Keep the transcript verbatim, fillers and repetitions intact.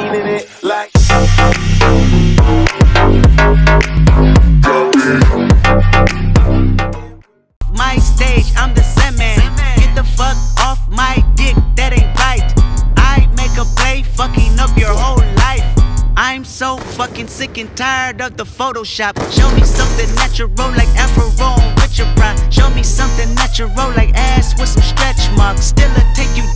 beating it like. My stage, I'm the Sandman. Get the fuck off my dick, that ain't right. I make a play, fucking up your whole life. I'm so fucking sick and tired of the Photoshop. Show me something natural like Afro on Richard Pryor. Show me something natural like ass with some stretch marks. Still a take you